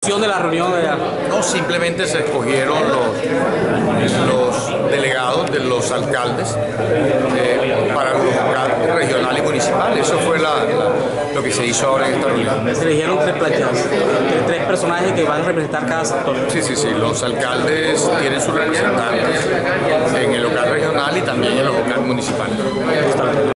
función de la reunión de allá? No, simplemente se escogieron los delegados de los alcaldes para los locales regional y municipal. Eso fue lo que se hizo ahora en esta reunión. Se eligieron tres personajes que van a representar cada sector. Sí, los alcaldes tienen sus representantes en el local regional y también en el local municipal.